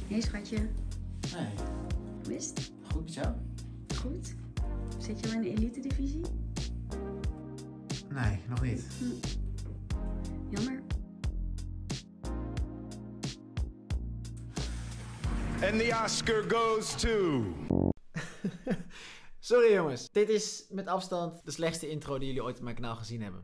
Hey schatje, Nee, hoe is het? goed met jou? Goed? Zit je al in de elite divisie? Nee, nog niet. Jammer. And the Oscar goes to... Sorry jongens, dit is met afstand de slechtste intro die jullie ooit op mijn kanaal gezien hebben.